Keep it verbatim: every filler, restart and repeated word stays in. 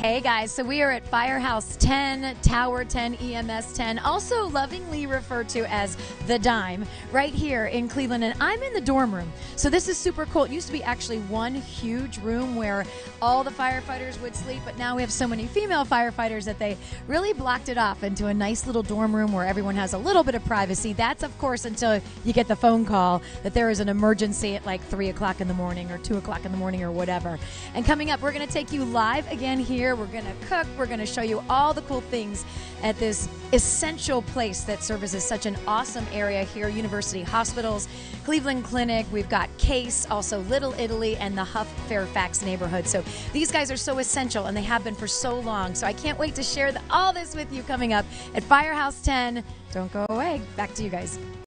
Hey guys, so we are at Firehouse ten, Tower ten, E M S ten, also lovingly referred to as the Dime, right here in Cleveland. And I'm in the dorm room. So this is super cool. It used to be actually one huge room where all the firefighters would sleep, but now we have so many female firefighters that they really blocked it off into a nice little dorm room where everyone has a little bit of privacy. That's, of course, until you get the phone call that there is an emergency at like three o'clock in the morning or two o'clock in the morning or whatever. And coming up, we're going to take you live again here. We're going to cook. We're going to show you all the cool things at this essential place that services such an awesome area here. University Hospitals, Cleveland Clinic. We've got Case, also Little Italy, and the Huff Fairfax neighborhood. So these guys are so essential, and they have been for so long. So I can't wait to share the, all this with you coming up at Firehouse ten. Don't go away. Back to you guys.